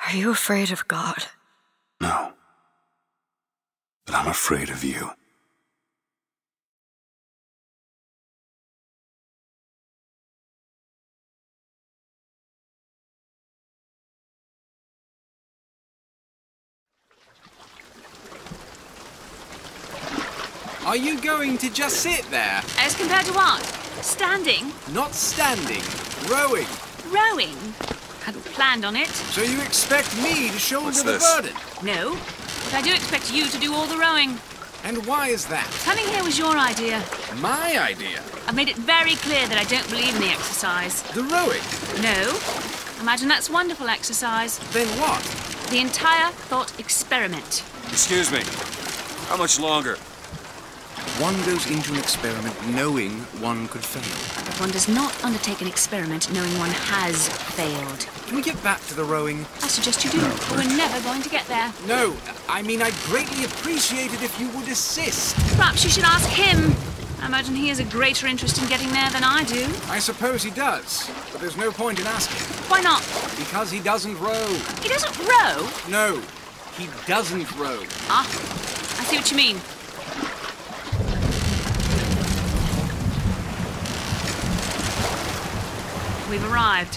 Are you afraid of God? No. But I'm afraid of you. Are you going to just sit there? As compared to what? Standing? Not standing. Rowing. Rowing? Hadn't planned on it. So you expect me to shoulder the burden? No, but I do expect you to do all the rowing. And why is that? Coming here was your idea. My idea? I've made it very clear that I don't believe in the exercise. The rowing? No. Imagine that's wonderful exercise. Then what? The entire thought experiment. Excuse me. How much longer? One goes into an experiment knowing one could fail. But one does not undertake an experiment knowing one has failed. Can we get back to the rowing? I suggest you do. We're never going to get there. No, I mean I'd greatly appreciate it if you would assist. Perhaps you should ask him. I imagine he has a greater interest in getting there than I do. I suppose he does, but there's no point in asking. Why not? Because he doesn't row. He doesn't row? No, he doesn't row. Ah, I see what you mean. We've arrived.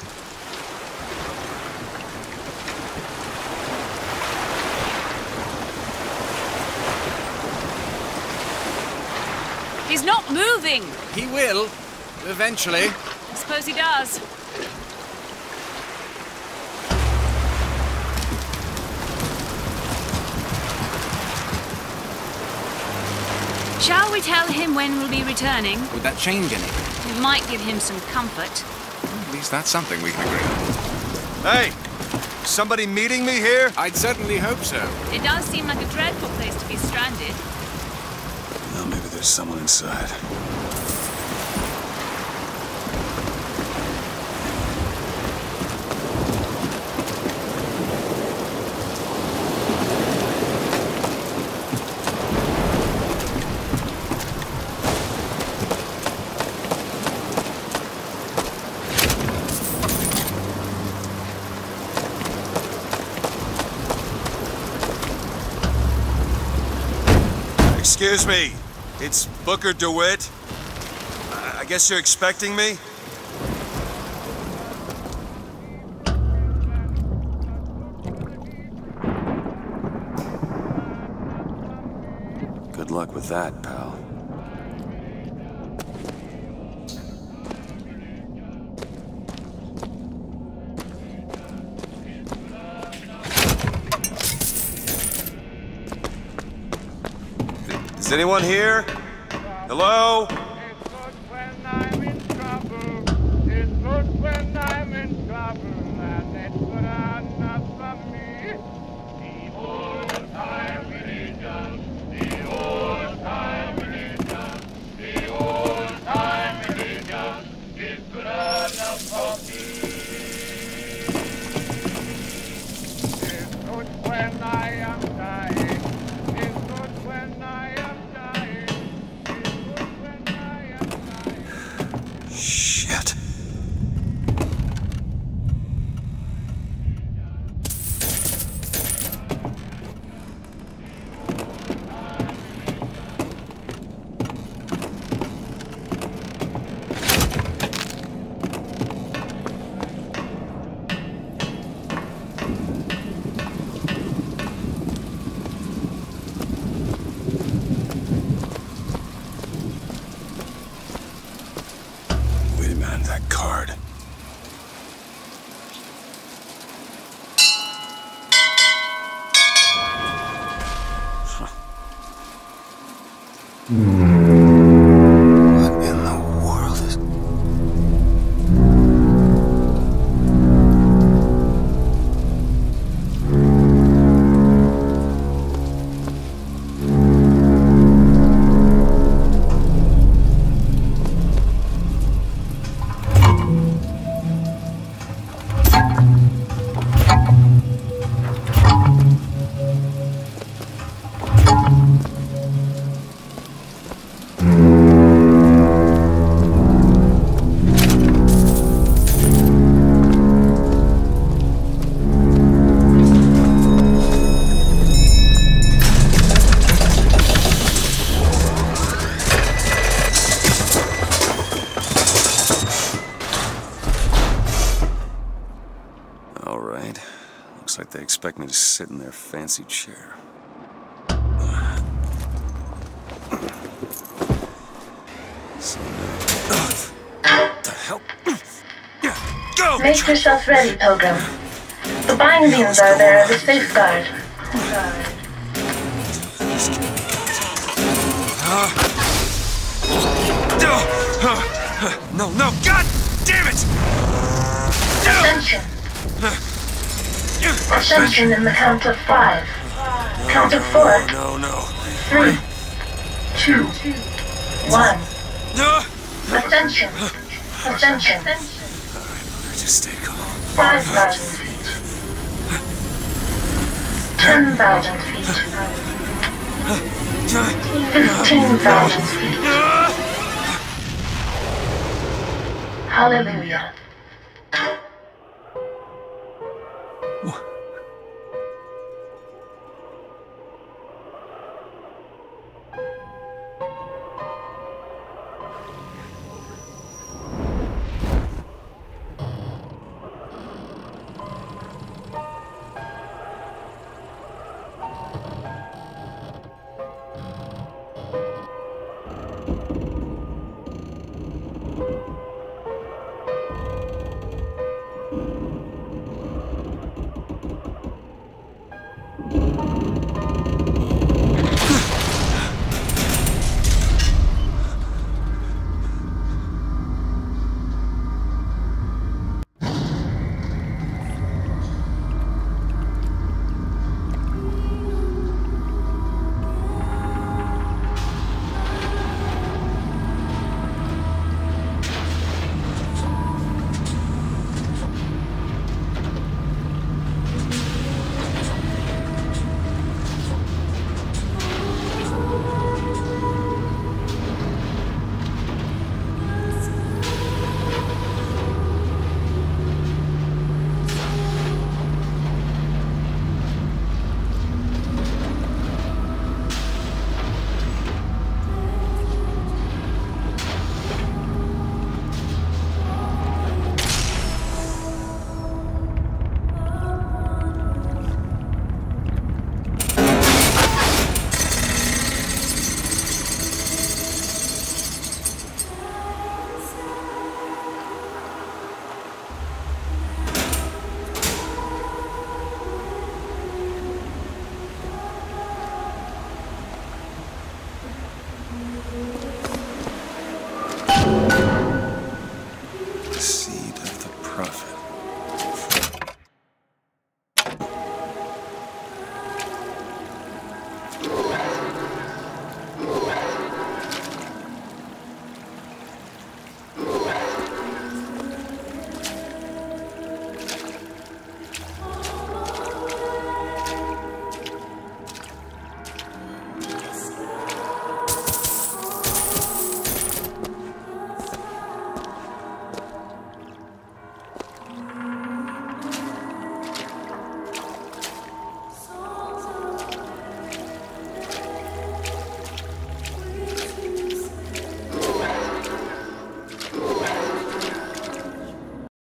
He's not moving. He will, eventually. I suppose he does. Shall we tell him when we'll be returning? Would that change anything? It might give him some comfort. At least that's something we can agree on. Hey! Somebody meeting me here? I'd certainly hope so. It does seem like a dreadful place to be stranded. Well, maybe there's someone inside. Excuse me, it's Booker DeWitt. I guess you're expecting me? Good luck with that, pal. Is anyone here? Hello? It's good when I'm in trouble. It's good when I'm in trouble. And it's good enough for me. The old-time religion. The old-time religion. The old-time religion is good enough for me. It's good when I am dying. It's good when I am Shit. That card. What in the world is... expect me to sit in their fancy chair. What the hell? Go! Make yourself ready, Pilgrim. The bindings are there as a safeguard. No, no, God damn it! Ascension. Ascension in the count of 5. Count of 4. No. 3, 2, 1. No! Ascension. Ascension. Just stay calm. 5,000 feet. 10,000 feet. 15,000 feet. Hallelujah.